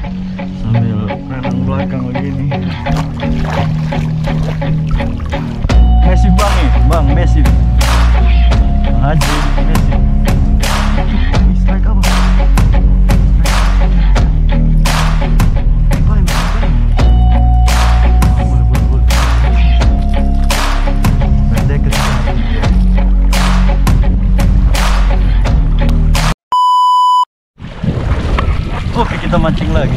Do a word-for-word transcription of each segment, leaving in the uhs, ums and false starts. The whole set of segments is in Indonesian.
sambil renang belakang begini. Mesif bang nih, bang Mesif. Haji Mesif. Strike apa? Oke, kita mancing lagi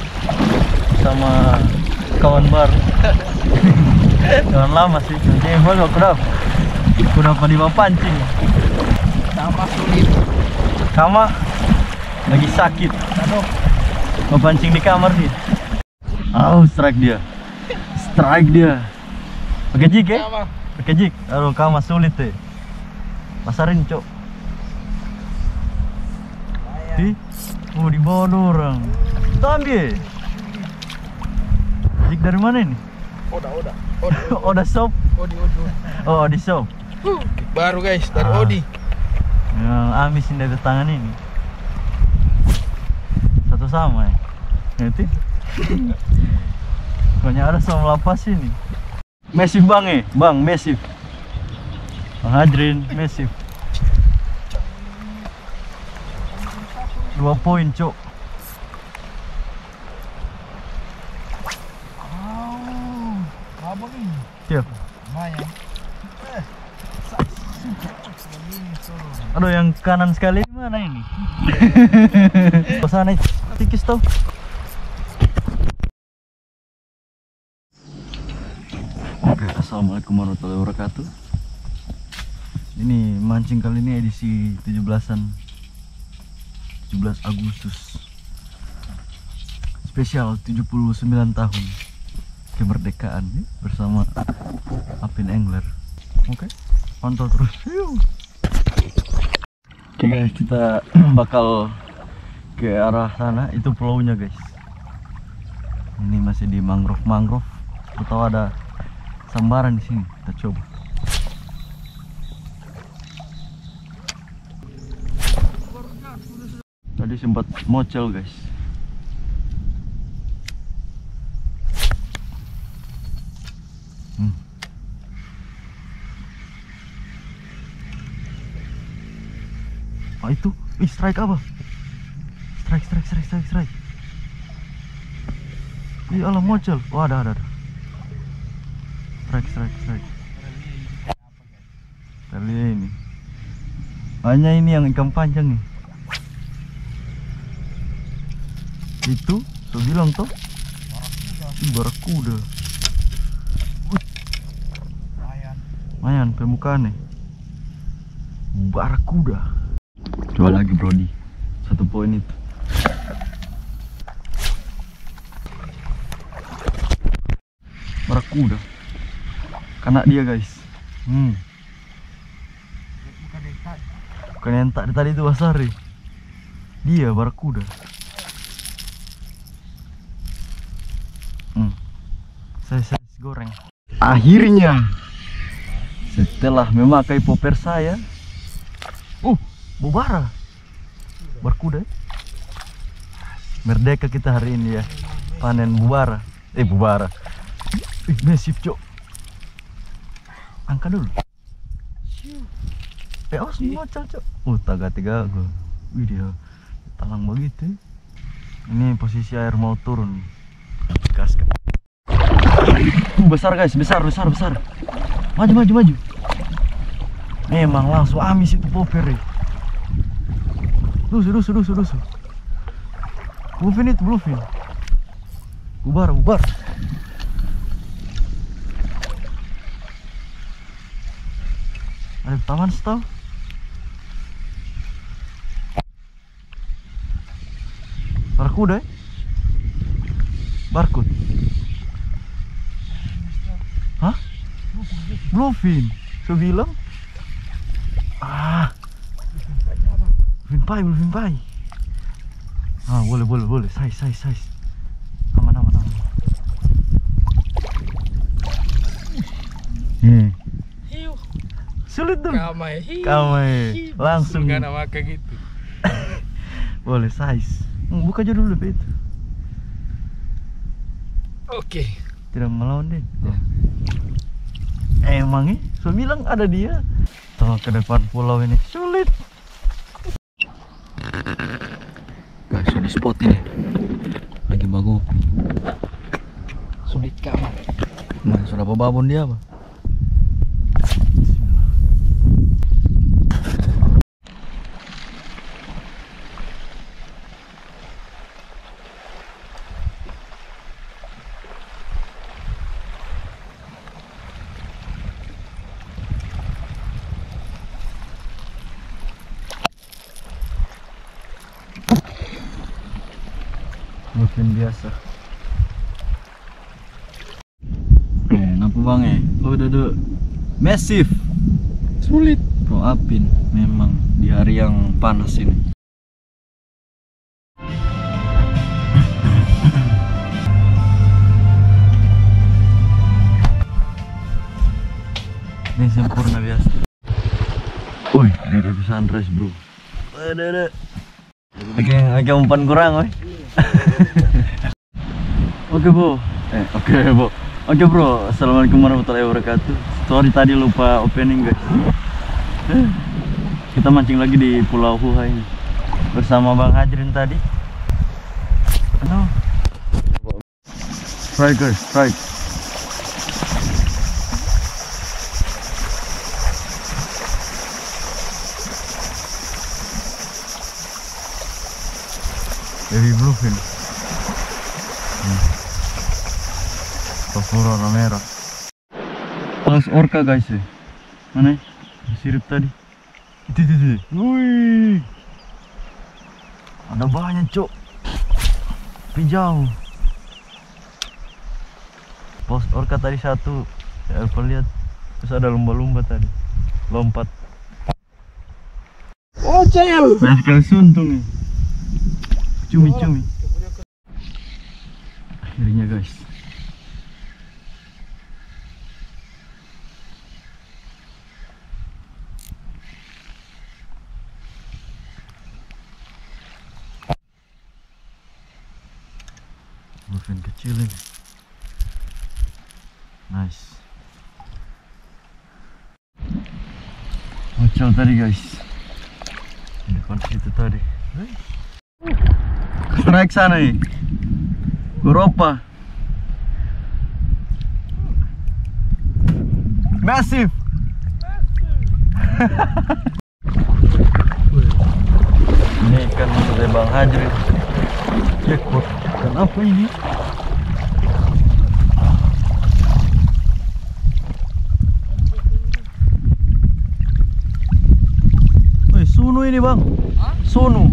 sama kawan baru. Kawan lama sih, mancing baru aku dapat. Aku dapat di bawah pancing. Sama sulit. Kama lagi sakit. Aduh. Mau pancing di kamar dia. Oh, strike dia. Strike dia. Pakai jig ya? Pakai jig. Aduh, Kama sulit deh. Pasarin, Cok. Di oh, di bawah orang. Kita ambil. Jig dari mana ini? Oda, Oda. Oda Shop. Odi, Odi. Oh, Odi Shop. Baru guys, dari Ah. Odi. Yang amis ini dari tangan ini. Satu sama ya. Nanti. Pokoknya ada sama lapas ini. Mesif bang eh, bang Mesif. Bang Hadrin, Mesif. Dua poin, Cok. Oh, abang ini. Siap. Lumayan. Eh, Aduh, yang kanan sekali mana ini? Ke sana tikis tuh. Oke, assalamualaikum warahmatullahi wabarakatuh. Ini mancing kali ini edisi tujuh belasan tujuh belas Agustus. Spesial tujuh puluh sembilan tahun kemerdekaan ya, bersama Apin Angler. Oke, pantau terus. Oke guys, kita bakal ke arah sana. Itu pulaunya guys. Ini masih di mangrove-mangrove. Atau ada sambaran di sini. Kita coba. Tadi sempat mocel guys. Hmm. Oh itu, ih strike apa? Strike, strike, strike, strike, strike. Ih alah mocel. Oh ada, ada, ada. Strike, strike, strike. Kali ini. Hanya ini yang ikan panjang nih. Itu, saya bilang toh. Ih, barakuda. lumayan. Lumayan permukaannya. Barakuda. Coba lagi Brody. Satu poin itu. Barakuda. Kena dia guys. Hmm. Bukan dekat. Bukan yang tak tadi itu Wasari. Dia barakuda. Hmm. Saya saya goreng. Akhirnya setelah memakai popper saya, uh, bubara. Barakuda. Merdeka kita hari ini ya. Panen bubara. Eh bubara. Ih, mesif, Cok. Angkat dulu. Eh, oh semua Cok. Uh, taga-tiga gue. Wih dia talang begitu. Ini posisi air mau turun. Gaskan. Uh, besar guys, besar, besar, besar. Maju, maju, maju. Memang langsung amis itu popper. Ya. Dusu, dusu, dusu, dusu. Bluefin itu, bluefin. Bubar, bubar. Ada taman setau. Barakuda. Barcode. Hah? Bluefin. Saya bilang. Ah. Bluefin pai, bluefin pai. Ah, boleh, boleh, boleh. Size, size, size. Aman, aman, aman. Hmm. Hiu. Sulit tuh. Kamai. Hiu. Kamai. Langsung. Enggak nama kayak gitu. Boleh size. Hmm, buka aja dulu itu. Oke. Tidak melawan deh. Oh. Emang nih, saya bilang ada dia. Tengah ke depan pulau ini sulit. Guys, sudah spot ini. Lagi bagus. Sulit kamat. Nah, sudah apa babon dia apa? Mungkin biasa. Eh, kenapa bang eh? Oh, udah udah. Massive. Sulit. Pro Apin memang di hari yang panas ini. Ini sempurna biasa. Wih, ini udah sunrise bro. Ada ada. Oke, oke umpan kurang, woi. Oke, Bu. Eh, oke, Bu. Oke, Bro. Assalamualaikum warahmatullahi wabarakatuh. Sorry tadi lupa opening, guys. Kita mancing lagi di Pulau Huha ini bersama Bang Hajrin tadi. Halo. Strike, guys, strike. Heavy bluefin. Hmm. Papura warna merah. Pas orca guys ya. Mana? Sirip tadi. Itu itu itu. Wih. Ada banyak cok. Tapi jauh. Pas orca tadi satu. Ya aku lihat. Terus ada lumba-lumba tadi. Lompat. Oh, cel. Banyak sekali suntung nih. Cumi-cumi. Akhirnya guys. Bluefin kecil ini. Nice. Muncul tadi guys. Di depan situ tadi. Strike sana nih. Eropa. Massive. Ini ikan dari Bang Hajrin. Jackpot. Ikan apa ini? Woi, sunu ini Bang. Sunu.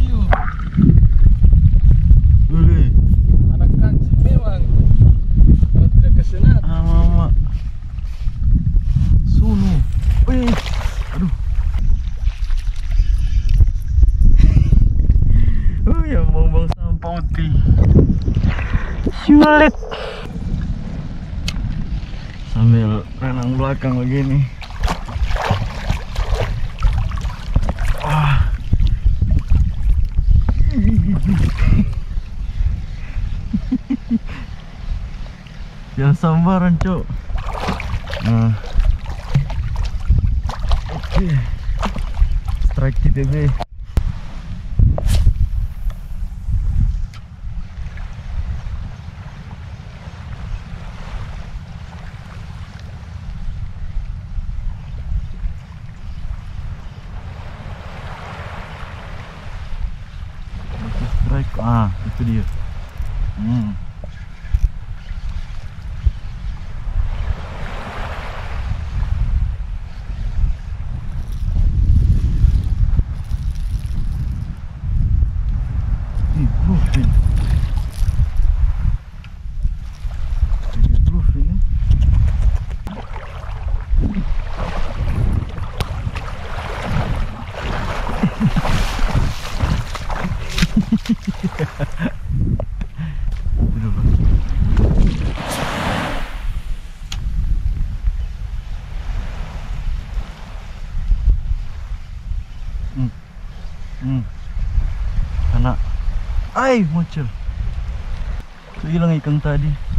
Boleh. Anak kancing memang. Kalau tidak kesenat. Ah, mama. Sunu. Wih. Aduh. Oh ya, bang sampah putih. Sulit. Sambil renang belakang begini. Wah. Jangan sambaran cok. Nah. Oke. Strike T P B. Strike. Ah, itu dia. Hmm. Bluefin. Ini bluefin ya. Itu Bang. Hmm. Hmm. Anak. Ay, muncul. So, hilang ikan tadi.